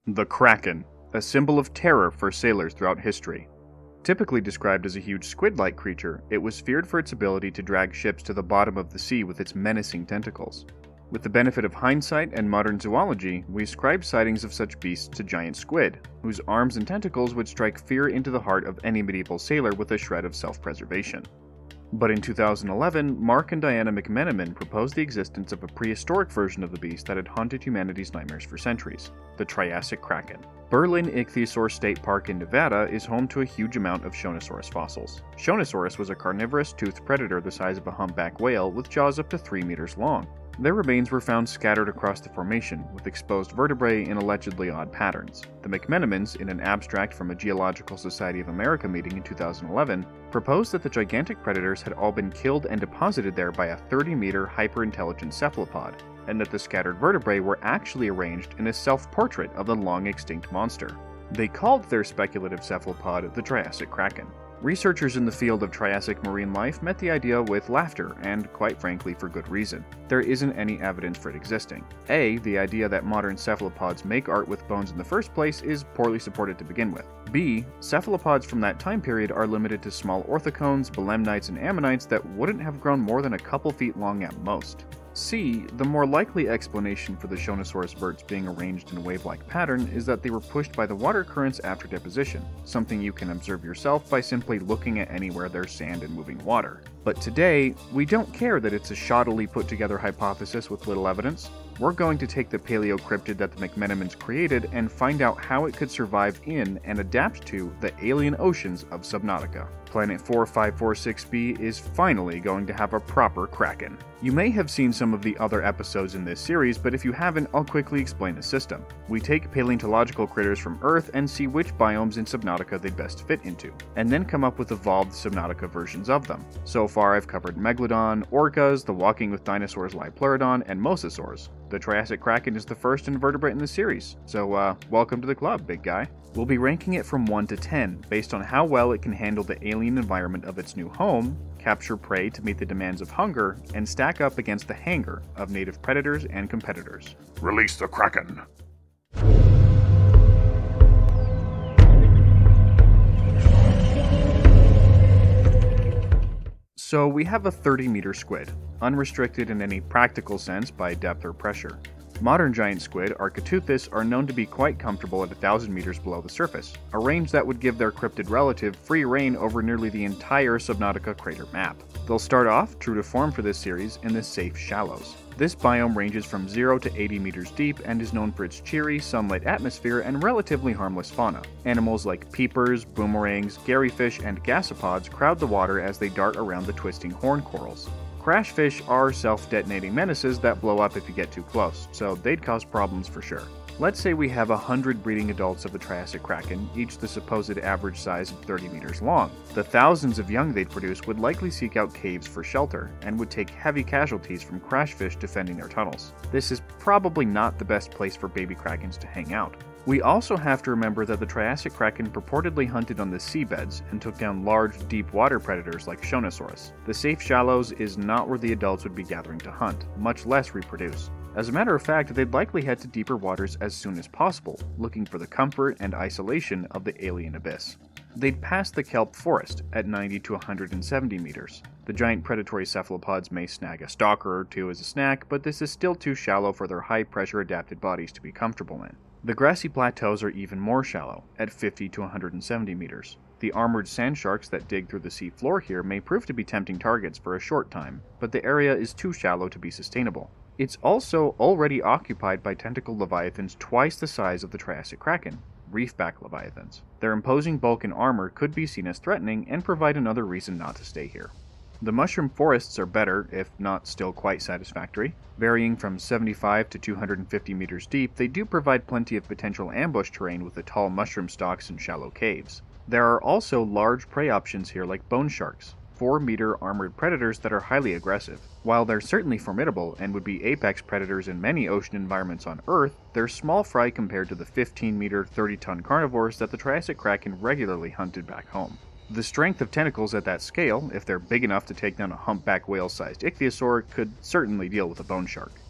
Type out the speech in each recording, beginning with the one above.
The Kraken, a symbol of terror for sailors throughout history. Typically described as a huge squid-like creature, it was feared for its ability to drag ships to the bottom of the sea with its menacing tentacles. With the benefit of hindsight and modern zoology, we ascribe sightings of such beasts to giant squid, whose arms and tentacles would strike fear into the heart of any medieval sailor with a shred of self-preservation. But in 2011, Mark and Diana McMenamin proposed the existence of a prehistoric version of the beast that had haunted humanity's nightmares for centuries, the Triassic Kraken. Berlin-Ichthyosaur State Park in Nevada is home to a huge amount of Shonisaurus fossils. Shonisaurus was a carnivorous toothed predator the size of a humpback whale with jaws up to 3 meters long. Their remains were found scattered across the formation, with exposed vertebrae in allegedly odd patterns. The McMenamins, in an abstract from a Geological Society of America meeting in 2011, proposed that the gigantic predators had all been killed and deposited there by a 30-meter hyperintelligent cephalopod, and that the scattered vertebrae were actually arranged in a self-portrait of the long-extinct monster. They called their speculative cephalopod the Triassic Kraken. Researchers in the field of Triassic marine life met the idea with laughter, and quite frankly for good reason. There isn't any evidence for it existing. A, the idea that modern cephalopods make art with bones in the first place is poorly supported to begin with. B, cephalopods from that time period are limited to small orthocones, belemnites, and ammonites that wouldn't have grown more than a couple feet long at most. C, the more likely explanation for the Shonisaurus verts being arranged in a wave-like pattern is that they were pushed by the water currents after deposition, something you can observe yourself by simply looking at anywhere there's sand and moving water. But today, we don't care that it's a shoddily put-together hypothesis with little evidence. We're going to take the paleocryptid that the McMenamins created and find out how it could survive in and adapt to the alien oceans of Subnautica. Planet 4546b is finally going to have a proper Kraken. You may have seen some of the other episodes in this series, but if you haven't, I'll quickly explain the system. We take paleontological critters from Earth and see which biomes in Subnautica they'd best fit into, and then come up with evolved Subnautica versions of them. So far I've covered Megalodon, orcas, the walking with dinosaurs Liopleurodon, and mosasaurs. The Triassic Kraken is the first invertebrate in the series, so welcome to the club, big guy. We'll be ranking it from 1 to 10, based on how well it can handle the alien environment of its new home, capture prey to meet the demands of hunger, and stack up against the hangar of native predators and competitors. Release the Kraken! So we have a 30-meter squid, unrestricted in any practical sense by depth or pressure. Modern giant squid, Architeuthis, are known to be quite comfortable at 1,000 meters below the surface, a range that would give their cryptid relative free reign over nearly the entire Subnautica crater map. They'll start off, true to form for this series, in the safe shallows. This biome ranges from 0 to 80 meters deep and is known for its cheery, sunlit atmosphere and relatively harmless fauna. Animals like peepers, boomerangs, garyfish, and gasopods crowd the water as they dart around the twisting horn corals. Crashfish are self-detonating menaces that blow up if you get too close, so they'd cause problems for sure. Let's say we have 100 breeding adults of the Triassic Kraken, each the supposed average size of 30 meters long. The thousands of young they'd produce would likely seek out caves for shelter, and would take heavy casualties from crashfish defending their tunnels. This is probably not the best place for baby krakens to hang out. We also have to remember that the Triassic Kraken purportedly hunted on the seabeds and took down large, deep water predators like Shonisaurus. The safe shallows is not where the adults would be gathering to hunt, much less reproduce. As a matter of fact, they'd likely head to deeper waters as soon as possible, looking for the comfort and isolation of the alien abyss. They'd pass the kelp forest at 90 to 170 meters. The giant predatory cephalopods may snag a stalker or two as a snack, but this is still too shallow for their high-pressure adapted bodies to be comfortable in. The grassy plateaus are even more shallow, at 50 to 170 meters. The armored sand sharks that dig through the sea floor here may prove to be tempting targets for a short time, but the area is too shallow to be sustainable. It's also already occupied by tentacled leviathans twice the size of the Triassic Kraken, reefback leviathans. Their imposing bulk and armor could be seen as threatening and provide another reason not to stay here. The mushroom forests are better, if not still quite satisfactory. Varying from 75 to 250 meters deep, they do provide plenty of potential ambush terrain with the tall mushroom stalks and shallow caves. There are also large prey options here like bone sharks, 4-meter armored predators that are highly aggressive. While they're certainly formidable and would be apex predators in many ocean environments on Earth, they're small fry compared to the 15-meter, 30-ton carnivores that the Triassic Kraken regularly hunted back home. The strength of tentacles at that scale, if they're big enough to take down a humpback whale-sized ichthyosaur, could certainly deal with a bone shark.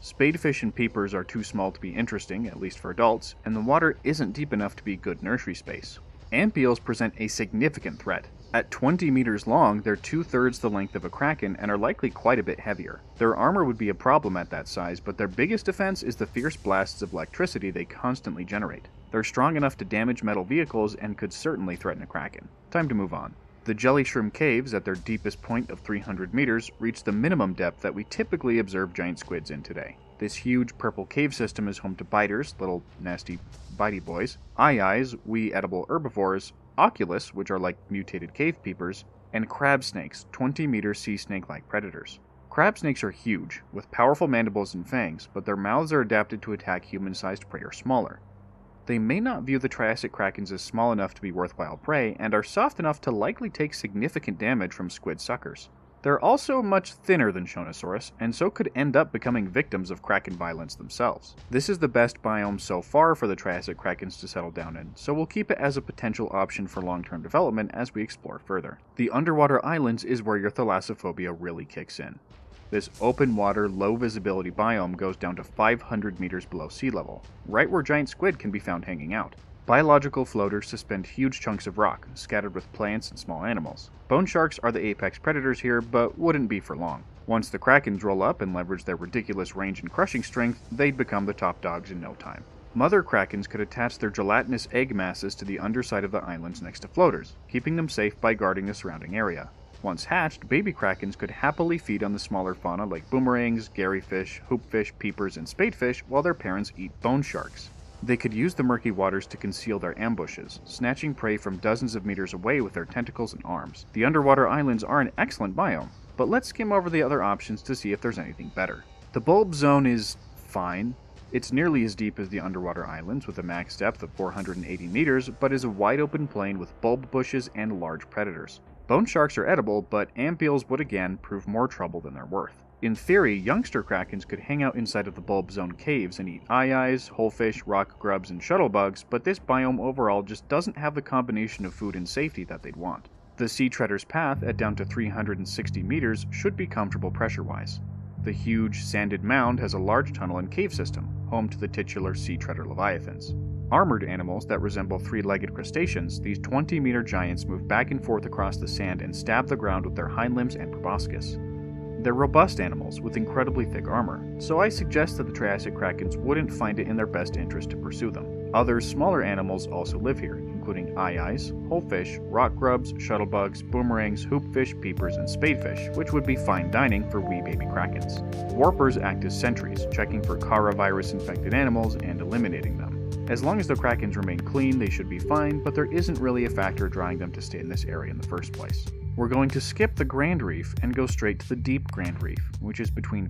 Spadefish and peepers are too small to be interesting, at least for adults, and the water isn't deep enough to be good nursery space. Amphibs present a significant threat. At 20 meters long, they're 2/3 the length of a kraken and are likely quite a bit heavier. Their armor would be a problem at that size, but their biggest defense is the fierce blasts of electricity they constantly generate. They're strong enough to damage metal vehicles and could certainly threaten a kraken. Time to move on. The jelly shrimp caves, at their deepest point of 300 meters, reach the minimum depth that we typically observe giant squids in today. This huge purple cave system is home to biters, little nasty bitey boys, eyes, wee edible herbivores, oculus, which are like mutated cave peepers, and crab snakes, 20-meter sea snake-like predators. Crab snakes are huge, with powerful mandibles and fangs, but their mouths are adapted to attack human-sized prey or smaller. They may not view the Triassic Krakens as small enough to be worthwhile prey, and are soft enough to likely take significant damage from squid suckers. They're also much thinner than Shonisaurus, and so could end up becoming victims of kraken violence themselves. This is the best biome so far for the Triassic Krakens to settle down in, so we'll keep it as a potential option for long-term development as we explore further. The underwater islands is where your thalassophobia really kicks in. This open water, low visibility biome goes down to 500 meters below sea level, right where giant squid can be found hanging out. Biological floaters suspend huge chunks of rock, scattered with plants and small animals. Bone sharks are the apex predators here, but wouldn't be for long. Once the krakens roll up and leverage their ridiculous range and crushing strength, they'd become the top dogs in no time. Mother krakens could attach their gelatinous egg masses to the underside of the islands next to floaters, keeping them safe by guarding the surrounding area. Once hatched, baby krakens could happily feed on the smaller fauna like boomerangs, garryfish, hoopfish, peepers, and spadefish while their parents eat bone sharks. They could use the murky waters to conceal their ambushes, snatching prey from dozens of meters away with their tentacles and arms. The underwater islands are an excellent biome, but let's skim over the other options to see if there's anything better. The bulb zone is fine. It's nearly as deep as the underwater islands with a max depth of 480 meters, but is a wide open plain with bulb bushes and large predators. Bone sharks are edible, but amphibs would again prove more trouble than they're worth. In theory, youngster krakens could hang out inside of the bulb zone caves and eat eyes, wholefish, rock grubs, and shuttlebugs, but this biome overall just doesn't have the combination of food and safety that they'd want. The sea treader's path, at down to 360 meters, should be comfortable pressure-wise. The huge, sanded mound has a large tunnel and cave system, home to the titular sea treader leviathans. Armored animals that resemble three-legged crustaceans, these 20-meter giants move back and forth across the sand and stab the ground with their hind limbs and proboscis. They're robust animals with incredibly thick armor, so I suggest that the Triassic Krakens wouldn't find it in their best interest to pursue them. Other smaller animals also live here, including eyes, wholefish, rock grubs, shuttlebugs, boomerangs, hoopfish, peepers, and spadefish, which would be fine dining for wee baby krakens. Warpers act as sentries, checking for carnivorous-infected animals and eliminating them. As long as the krakens remain clean, they should be fine, but there isn't really a factor drawing them to stay in this area in the first place. We're going to skip the Grand Reef and go straight to the Deep Grand Reef, which is between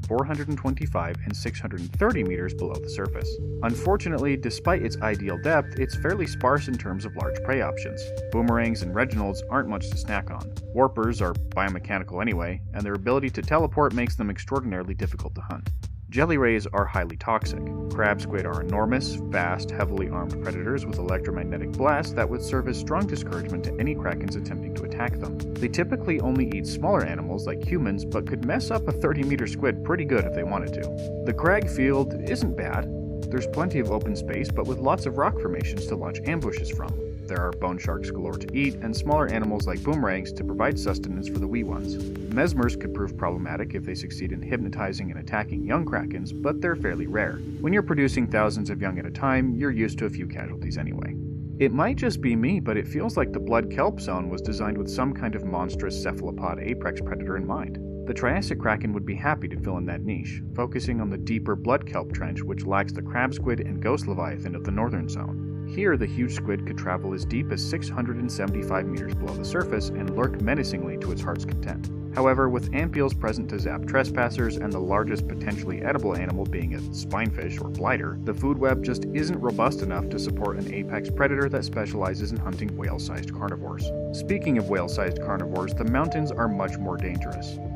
425 and 630 meters below the surface. Unfortunately, despite its ideal depth, it's fairly sparse in terms of large prey options. Boomerangs and Reginalds aren't much to snack on. Warpers are biomechanical anyway, and their ability to teleport makes them extraordinarily difficult to hunt. Jelly rays are highly toxic. Crab squid are enormous, fast, heavily armed predators with electromagnetic blasts that would serve as strong discouragement to any krakens attempting to attack them. They typically only eat smaller animals like humans, but could mess up a 30-meter squid pretty good if they wanted to. The crag field isn't bad. There's plenty of open space, but with lots of rock formations to launch ambushes from. There are bone sharks galore to eat, and smaller animals like boomerangs to provide sustenance for the wee ones. Mesmers could prove problematic if they succeed in hypnotizing and attacking young krakens, but they're fairly rare. When you're producing thousands of young at a time, you're used to a few casualties anyway. It might just be me, but it feels like the blood kelp zone was designed with some kind of monstrous cephalopod apex predator in mind. The Triassic Kraken would be happy to fill in that niche, focusing on the deeper blood kelp trench which lacks the crab squid and ghost leviathan of the northern zone. Here, the huge squid could travel as deep as 675 meters below the surface and lurk menacingly to its heart's content. However, with amphibs present to zap trespassers and the largest potentially edible animal being a spinefish or blighter, the food web just isn't robust enough to support an apex predator that specializes in hunting whale-sized carnivores. Speaking of whale-sized carnivores, the mountains are much more dangerous.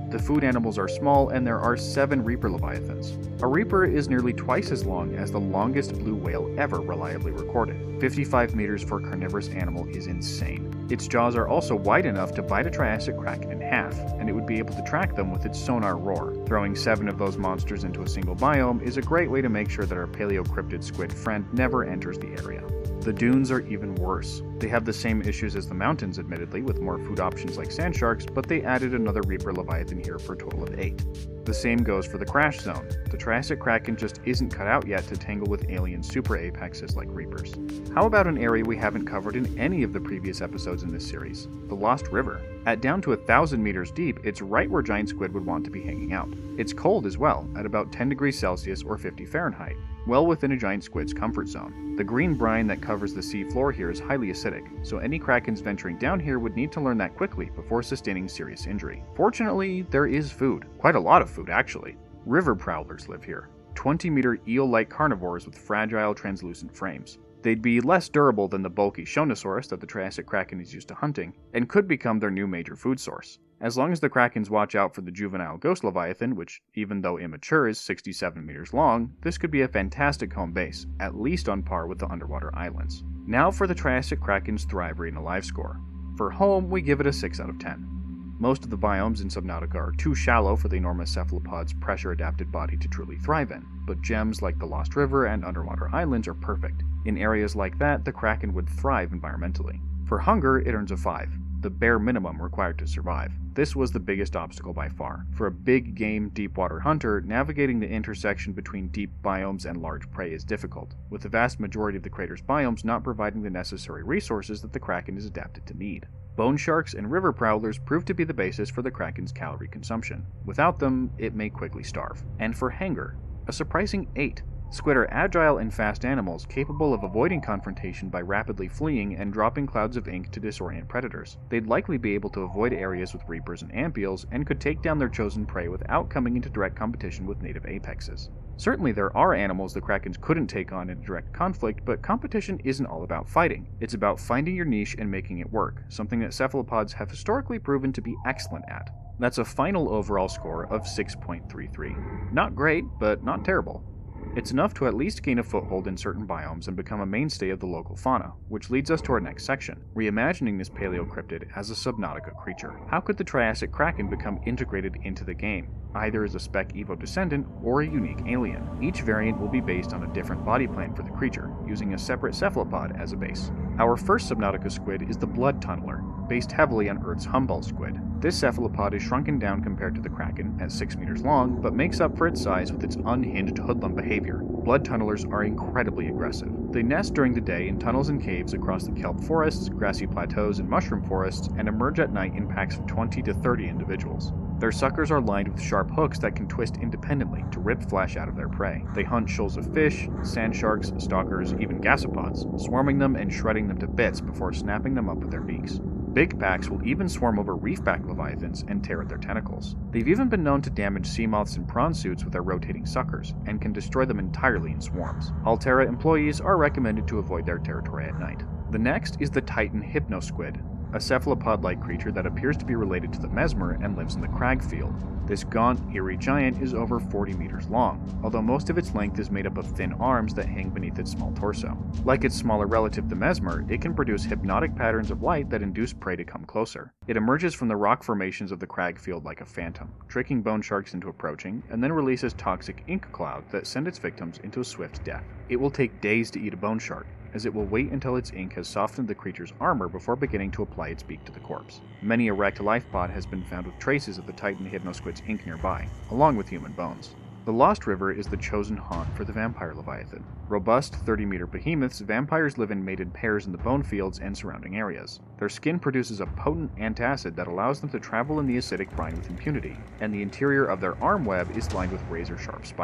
The food animals are small, and there are 7 reaper leviathans. A reaper is nearly twice as long as the longest blue whale ever reliably recorded. 55 meters for a carnivorous animal is insane. Its jaws are also wide enough to bite a Triassic Kraken in half, and it would be able to track them with its sonar roar. Throwing 7 of those monsters into a single biome is a great way to make sure that our paleocryptid squid friend never enters the area. The dunes are even worse. They have the same issues as the mountains, admittedly, with more food options like sand sharks, but they added another reaper leviathan here for a total of 8. The same goes for the crash zone. The Triassic Kraken just isn't cut out yet to tangle with alien super apexes like reapers. How about an area we haven't covered in any of the previous episodes in this series? The Lost River. At down to 1,000 meters deep, it's right where giant squid would want to be hanging out. It's cold as well, at about 10 degrees Celsius or 50 Fahrenheit, well within a giant squid's comfort zone. The green brine that covers the sea floor here is highly acidic, so any krakens venturing down here would need to learn that quickly before sustaining serious injury. Fortunately, there is food. Quite a lot of food, actually. River prowlers live here. 20-meter eel-like carnivores with fragile, translucent frames. They'd be less durable than the bulky Shonisaurus that the Triassic Kraken is used to hunting, and could become their new major food source. As long as the Krakens watch out for the juvenile ghost leviathan, which, even though immature, is 67 meters long, this could be a fantastic home base, at least on par with the underwater islands. Now for the Triassic Kraken's Thrivery and Alive score. For home, we give it a 6 out of 10. Most of the biomes in Subnautica are too shallow for the enormous cephalopod's pressure-adapted body to truly thrive in, but gems like the Lost River and underwater islands are perfect. In areas like that, the Kraken would thrive environmentally. For hunger, it earns a 5, the bare minimum required to survive. This was the biggest obstacle by far. For a big game, deep-water hunter, navigating the intersection between deep biomes and large prey is difficult, with the vast majority of the crater's biomes not providing the necessary resources that the Kraken is adapted to need. Bone sharks and river prowlers prove to be the basis for the Kraken's calorie consumption. Without them, it may quickly starve. And for hanger, a surprising 8. Squid are agile and fast animals capable of avoiding confrontation by rapidly fleeing and dropping clouds of ink to disorient predators. They'd likely be able to avoid areas with reapers and amphibs and could take down their chosen prey without coming into direct competition with native apexes. Certainly there are animals the Krakens couldn't take on in direct conflict, but competition isn't all about fighting. It's about finding your niche and making it work, something that cephalopods have historically proven to be excellent at. That's a final overall score of 6.33. Not great, but not terrible. It's enough to at least gain a foothold in certain biomes and become a mainstay of the local fauna, which leads us to our next section, reimagining this paleocryptid as a Subnautica creature. How could the Triassic Kraken become integrated into the game, either as a Spec Evo descendant or a unique alien? Each variant will be based on a different body plan for the creature, using a separate cephalopod as a base. Our first Subnautica squid is the blood tunneler, based heavily on Earth's Humboldt squid. This cephalopod is shrunken down compared to the Kraken at 6 meters long, but makes up for its size with its unhinged hoodlum behavior. Blood tunnelers are incredibly aggressive. They nest during the day in tunnels and caves across the kelp forests, grassy plateaus, and mushroom forests, and emerge at night in packs of 20 to 30 individuals. Their suckers are lined with sharp hooks that can twist independently to rip flesh out of their prey. They hunt shoals of fish, sand sharks, stalkers, even gasopods, swarming them and shredding them to bits before snapping them up with their beaks. Big packs will even swarm over reefback leviathans and tear at their tentacles. They've even been known to damage sea moths and prawn suits with their rotating suckers, and can destroy them entirely in swarms. Alterra employees are recommended to avoid their territory at night. The next is the Titan hypnosquid, a cephalopod-like creature that appears to be related to the mesmer and lives in the crag field. This gaunt, eerie giant is over 40 meters long, although most of its length is made up of thin arms that hang beneath its small torso. Like its smaller relative the mesmer, it can produce hypnotic patterns of light that induce prey to come closer. It emerges from the rock formations of the crag field like a phantom, tricking bone sharks into approaching, and then releases toxic ink clouds that send its victims into a swift death. It will take days to eat a bone shark, as it will wait until its ink has softened the creature's armor before beginning to apply its beak to the corpse. Many a wrecked life pod has been found with traces of the Titan hypnosquid's ink nearby, along with human bones. The Lost River is the chosen haunt for the vampire leviathan. Robust 30-meter behemoths, vampires live in mated pairs in the bone fields and surrounding areas. Their skin produces a potent antacid that allows them to travel in the acidic brine with impunity, and the interior of their arm web is lined with razor-sharp spikes.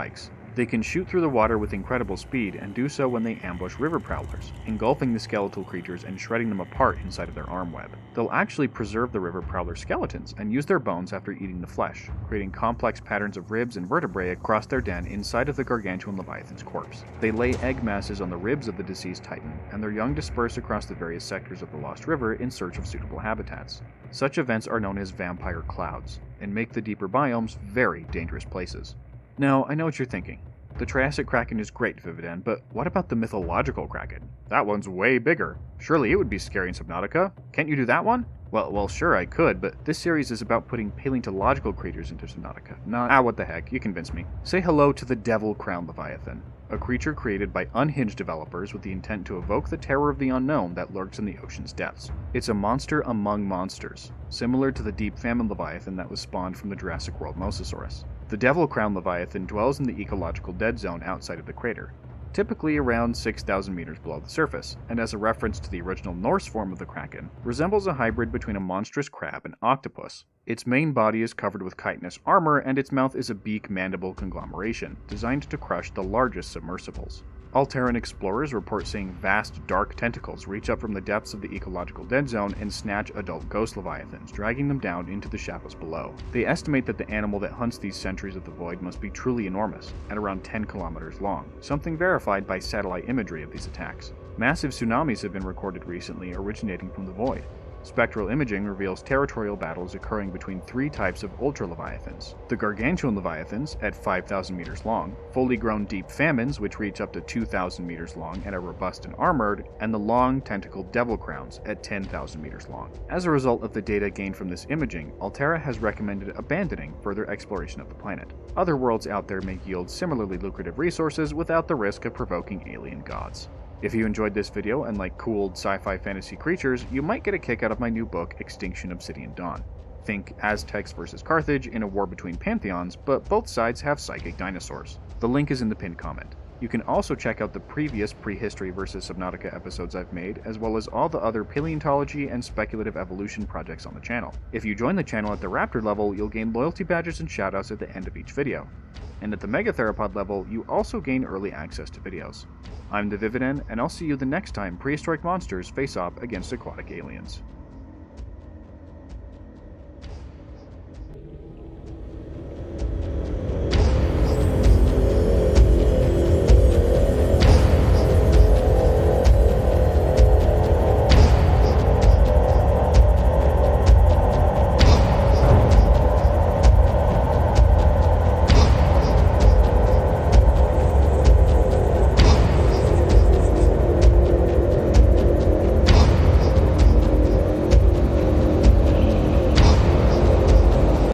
They can shoot through the water with incredible speed and do so when they ambush river prowlers, engulfing the skeletal creatures and shredding them apart inside of their arm web. They'll actually preserve the river prowler skeletons and use their bones after eating the flesh, creating complex patterns of ribs and vertebrae across their den inside of the gargantuan leviathan's corpse. They lay egg masses on the ribs of the deceased titan, and their young disperse across the various sectors of the lost river in search of suitable habitats. Such events are known as vampire clouds, and make the deeper biomes very dangerous places. Now, I know what you're thinking. The Triassic Kraken is great, Vividen, but what about the mythological Kraken? That one's way bigger. Surely it would be scary in Subnautica. Can't you do that one? Well, sure I could, but this series is about putting paleontological creatures into Subnautica, not— what the heck, you convinced me. Say hello to the Devil Crown Leviathan, a creature created by unhinged developers with the intent to evoke the terror of the unknown that lurks in the ocean's depths. It's a monster among monsters, similar to the Deep Famine Leviathan that was spawned from the Jurassic World Mosasaurus. The Devil Crown Leviathan dwells in the ecological dead zone outside of the crater, typically around 6,000 meters below the surface, and as a reference to the original Norse form of the Kraken, resembles a hybrid between a monstrous crab and octopus. Its main body is covered with chitinous armor, and its mouth is a beak-mandible conglomeration, designed to crush the largest submersibles. Alterran explorers report seeing vast, dark tentacles reach up from the depths of the ecological dead zone and snatch adult ghost leviathans, dragging them down into the shadows below. They estimate that the animal that hunts these sentries of the void must be truly enormous, at around 10 kilometers long, something verified by satellite imagery of these attacks. Massive tsunamis have been recorded recently originating from the void. Spectral imaging reveals territorial battles occurring between three types of ultra-leviathans: the gargantuan leviathans, at 5,000 meters long, fully grown deep famines, which reach up to 2,000 meters long and are robust and armored, and the long, tentacled devil crowns, at 10,000 meters long. As a result of the data gained from this imaging, Altera has recommended abandoning further exploration of the planet. Other worlds out there may yield similarly lucrative resources without the risk of provoking alien gods. If you enjoyed this video and like cool sci-fi fantasy creatures, you might get a kick out of my new book, Extinction Obsidian Dawn. Think Aztecs versus Carthage in a war between pantheons, but both sides have psychic dinosaurs. The link is in the pinned comment. You can also check out the previous Prehistory vs. Subnautica episodes I've made, as well as all the other paleontology and speculative evolution projects on the channel. If you join the channel at the Raptor level, you'll gain loyalty badges and shoutouts at the end of each video. And at the Megatheropod level, you also gain early access to videos. I'm the Vividen, and I'll see you the next time prehistoric monsters face off against aquatic aliens.